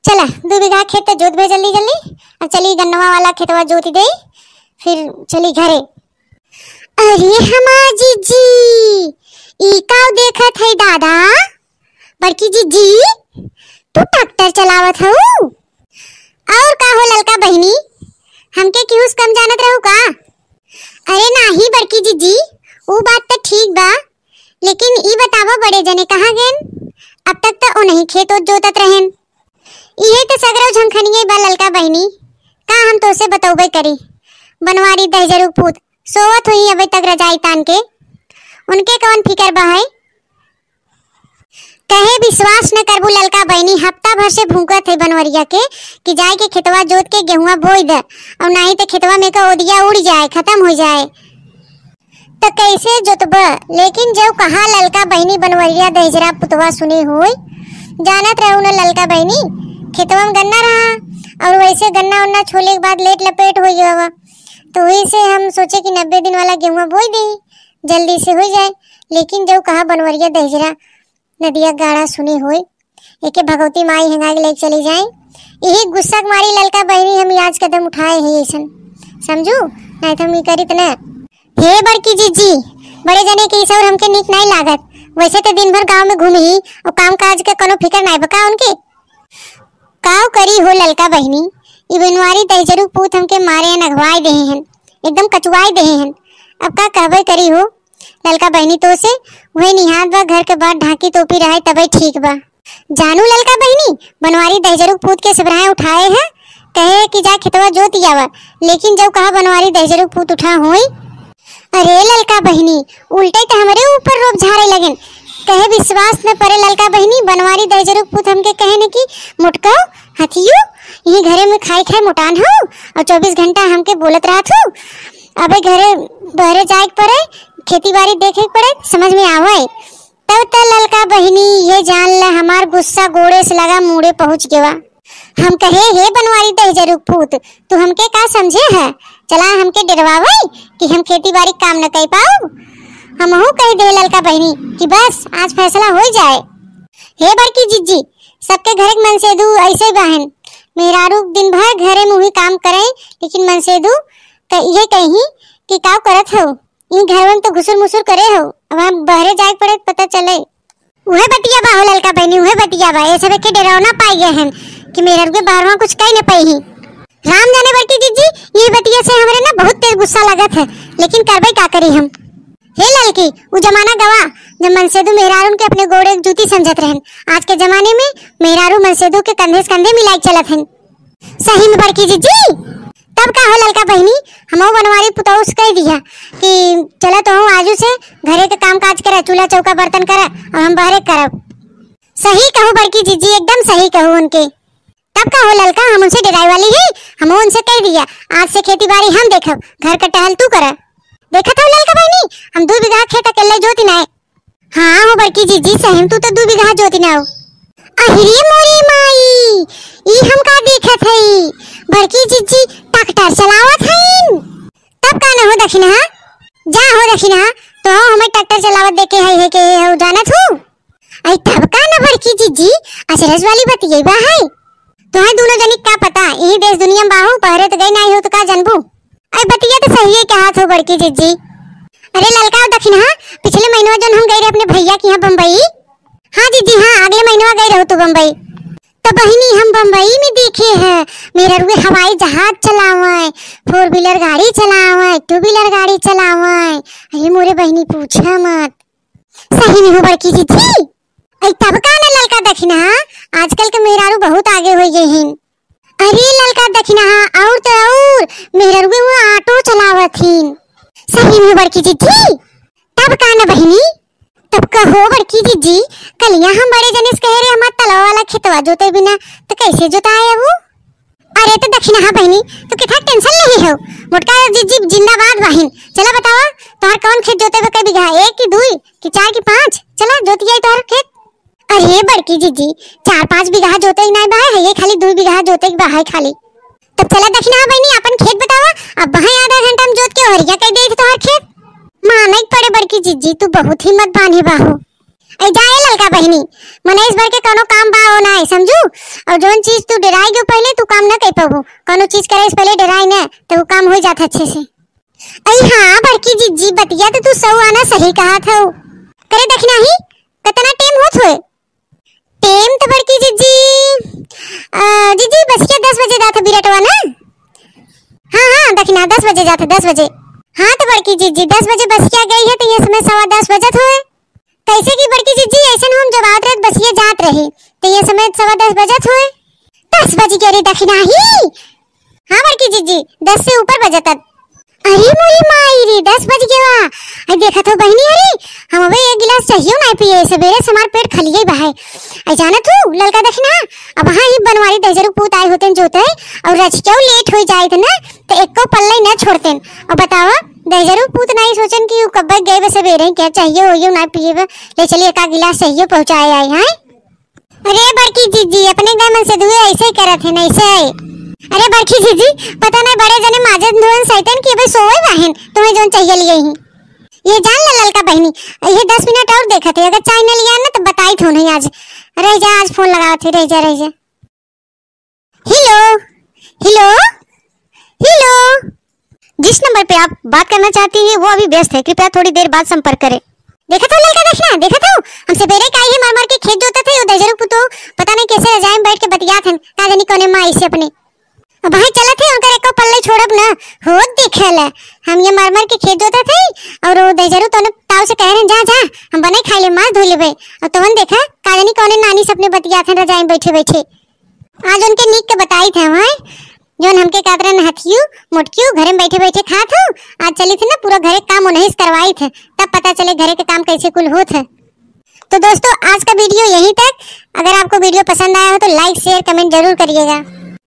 चला 2 बीघा खेत तो जोत भे जल्दी जल्दी। अब चली गन्नवा वाला खेतवा जोत दे, फिर चली घरे। अरे हमार जीजी ई का देखत है दादा? बड़की जीजी तू ट्रैक्टर चलावत हऊ? और का हो ललका बहनी, हमके क्यों कम जानत रहू का? अरे नाही बड़की जीजी, वो बात तो ठीक बा, लेकिन ई बतावा बड़े जने कहाँ गए? अब तक तो उन्हीं खेत जोतत रहेन। इहे तो सगरो झंखनिए बा ललका बहनी, का हम तो से बतौबे करी। बनवारी दहजरू पूत सोवत हुई अबे तक रजाई तान के, उनके कौन फिकर बा है? कहे विश्वास न करबू ललका बहनी, हफ्ता भर से भूखत है बनवरिया के कि जाए के खेतवा जोत के गेहुआ बोई दे, और नहीं तो खेतवा में का ओदिया उड़ जाए, खत्म हो जाए तो कैसे जोतब? लेकिन जब कहा ललका बहनी बनवरिया दहजरा पुतवा सुने होई, जानत रहू न ललका बहनी खेतवा में गन्ना रहा, और वैसे गन्ना उन्ना छोले के बाद लेट लपेट हो गया, तो वही से हम सोचे कि 90 दिन वाला गेहुआ बोई दे, जल्दी से हो जाए। लेकिन जब कहा बनवरिया दहजरा नदिया गाड़ा सुनी होई, एके भगवती माई हंगा के लेके चली जाए। यही गुस्सा मारी ललका बहनी हम आज कदम उठाए है ऐसन, समझू नहीं तो हम करी न। हे बड़की जीजी, बड़े जने के और हमके नीक नहीं लागत। वैसे तो दिन भर गांव में घूमी और काम काज के कोनो फिकर नहीं बका उनके। काव करी हो ललका बहनी, ई बनवारी दहजरू पूत हमके मारे नगवाई दे हैं, एकदम कचुआई दे हैं। अब का कहबे करी हो ललका बहनी, तो से वही निहात बा, घर के बाद ढाकी टोपी रहे तबे ठीक बा। जानू ललका बहनी, बनवारी दहजरू पूत के सबराए उठाए हैं, कहे कि जा खेतवा जोत आवा, लेकिन जब कहा बनवारी दहजरू पूत उठा होई, अरे ललका बहनी उल्टे तो हमारे ऊपर रोप झाड़े लगन। कहे विश्वास न परे ललका बहनी, बनवारी दहजरू पूत हमके कहे न कि मुटका हथियो यही घरे में खाई खाई मोटान हो, और 24 घंटा हमके बोलत रहत हो। अबे घरे बहरे जाए पड़े, खेती बाड़ी देखे पड़े, समझ में आवे। तब तो ललका बहनी ये जान ले हमार गुस्सा गोड़े से लगा मुड़े पहुंच गया। हम कहे हे बनवारी दहजरू पूत, तू हमके का समझे है? चला हमके डरवावे कि हम खेती बाड़ी काम न कर पाओ। हमहू कह दे ललका बहनी कि बस आज फैसला हो जाए। हे बड़की जीजी, सबके घर के मनसेदू ऐसे बहन, मेहरारू दिन भर घरे में ही काम करे, लेकिन मनसेदू ये कहीं कि का करत हो, इन घर में तो घुसुर मुसुर करे हो। अब हम बहरे जाए पड़े पता चले। उहे बतिया बा हो ललका बहनी, उहे बतिया बा। ये सब के डरावना पाई गए हैं कि मेरा के बाहरवा कुछ कह न पाई ही। राम जाने बड़की जीजी, ये बतिया से हमरे ना बहुत तेज गुस्सा लगत है, लेकिन करबे का करी हम। हे ललकी, वो जमाना गवा जब मनसेदू मेहरारू के अपने गोड़े जूती समझत रहन। आज के जमाने में मेहरारू मनसेदू के कंधे से कंधे मिलाई चलत हैं। सही में बड़की जीजी, तब का हो ललका बहनी, हमो बनवारी पुतौस कह दिया कि चलो तो हम आजू से घरे के काम काज करे, चूल्हा चौका बर्तन करे, और हम बहरे करब। सही कहो बड़की जीजी, एकदम सही कहो उनके। तब का हो ललका, हम उनसे डराई वाली है, हम उनसे कह दिया आज से खेती बाड़ी हम देखब, घर का टहल तू कर। देखा था ललका बहनी, हम 2 बीघा खेत अकेले जोती ना। हाँ हो बड़की जीजी, सही तू तो 2 बीघा जोती ना। अहिरे मोरी माई, ई हम का देखत हई, बड़की जीजी ट्रैक्टर चलावत हईन। तब का न हो दखिना, जा हो दखिना, तो हमें ट्रैक्टर चलावत देखे है के हो जानत हो। आई तब का न बड़की जीजी, अचरज वाली बतिये बा है। तुम्हें दोनों जनी का पता, यही देश दुनिया में बाहू पहरे तो गई नहीं हो तो का जानबू। आई बतिया तो सही है कहा हो बड़की जीजी। अरे ललका दखिना, पिछले महीनों जन हम गए रहे अपने भैया के यहाँ बम्बई। हाँ जीजी हाँ, अगले महीनों गए रहो तो बम्बई। तो बहिनी हम बम्बई में देखे हैं मेरा रुए हवाई जहाज चलावे, 4 व्हीलर गाड़ी चलावे, 2 व्हीलर गाड़ी चलावे। अरे मोरे बहिनी पूछा मत। सही में हो बड़की जीजी। आई तब का न ललका दखिना, आजकल के मेहरारू बहुत आगे हो गए हैं। अरे ललका दखिना, और तो और मेहरारू वो ऑटो चलावत हैं। सही में बड़की जीजी। तब का न बहिनी, तब कहो बड़की जीजी, कल यहाँ हम बड़े जने से कह रहे हमारा तलाव वाला खेतवा जोते बिना तो कैसे जोताए वो? अरे तो दक्षिणा हाँ बहनी, तो कितना टेंशन नहीं हो, मोटका जीजी जिंदाबाद बहन। चला बतावा तोहर कौन खेत जोते कई बीघा, 1 की 2 की 4 की 5? चला जोती जाए तोहर खेत। अरे बड़की जीजी 4-5 बीघा जोते ही नहीं बा है, ये खाली 2 बीघा जोते ही बा है खाली। तब चला दक्षिणा बहनी अपन खेत बतावा, अब वहां आधा घंटा में जोत के हरिया कह दे तोहर खेत। मानक पड़े बड़की जीजी, तू बहुत हिम्मत बांधे बाहो। ऐ जाए ललका बहनी, मने इस बार के कोनो काम बा हो ना है समझू। और जोन चीज तू डराई गयो पहले तू काम ना कर पाबू, कोनो चीज करे से पहले डराई ना तो वो काम हो जाता अच्छे से। ऐ हां बड़की जीजी बतिया तो तू सौ आना सही कहा था। करे देखना ही कितना टाइम होत होए। टाइम तो बड़की जीजी जीजी बस के 10 बजे जाता बिरटवा ना। हां देखना 10 बजे जाता 10 बजे। हां तो बड़की जीजी 10 बजे बस क्या गई है तो ये समय 10:15 बजत होए। कैसे की बड़की जीजी ऐसन हम जब आत रात बसिए जात रही तो ये समय 10:15 बजत होए। 10 बजे के रे देखना ही। हां बड़की जीजी 10 से ऊपर बजत। अरे मोरी माई रे 10 बज गया। आई देखा तो बहनी अरे हम अबे एक गिलास चाहिए ना पिए सवेरे से हमार पेट खाली गई बहाए। आई जाना तू ललका देखना अब हां ही बनवारी दजरू पूत आए होते जोते और रच के लेट हो जाए थे ना तो एको पल्ले ना छोड़ते। और बतावा दजरू पूत नहीं सोचन कि कब गए बस सवेरे क्या चाहिए हो ना पिए ले चलिए एक गिलास चाहिए पहुंचाए आई हैं। अरे बड़की जीजी अपने गमन से दुए ऐसे ही करत है नहीं से। अरे बड़की जीजी पता नहीं बड़े जने माजन धोन सैतन की भाई सोए बहन तुम्हें जोन चाहिए लिए ही ये जान ले ललका बहनी। ये 10 मिनट और देखा थे अगर चाय न लिया ना तो बताई थो नहीं आज रह जा आज फोन लगा थे रह जा। हेलो हेलो हेलो जिस नंबर पे आप बात करना चाहती हैं वो अभी व्यस्त है, कृपया थोड़ी देर बाद संपर्क करें। देखा था ललका देखना देखा था हमसे बेरे काई है मार के खेत जोता थे दजरू पुतो पता नहीं कैसे रजाई में बैठ के बतिया थे का जानी कोने माई से अपने। अब भाई चला थे उनका एको पल्ले छोड़ब ना हो देखला हम ये मार के खेत जोता थे और वो दजरू तो ताऊ से कह रहे जा जा हम बने खाई ले मार धो लेबे। और तवन देखा का जानी कोने नानी से अपने बतिया थे रजाई में बैठे बैठे। आज उनके नीक के बताई थे भाई जोन हमके कातरा नहथियो मोटकियो घरे में बैठे बैठे खात हो। आज चली थी ना पूरा घरे काम उन्हीं से करवाई थे तब पता चले घरे के काम कैसे कुल होत है। तो दोस्तों आज का वीडियो यहीं तक। अगर आपको वीडियो पसंद आया हो तो लाइक शेयर कमेंट जरूर करिएगा।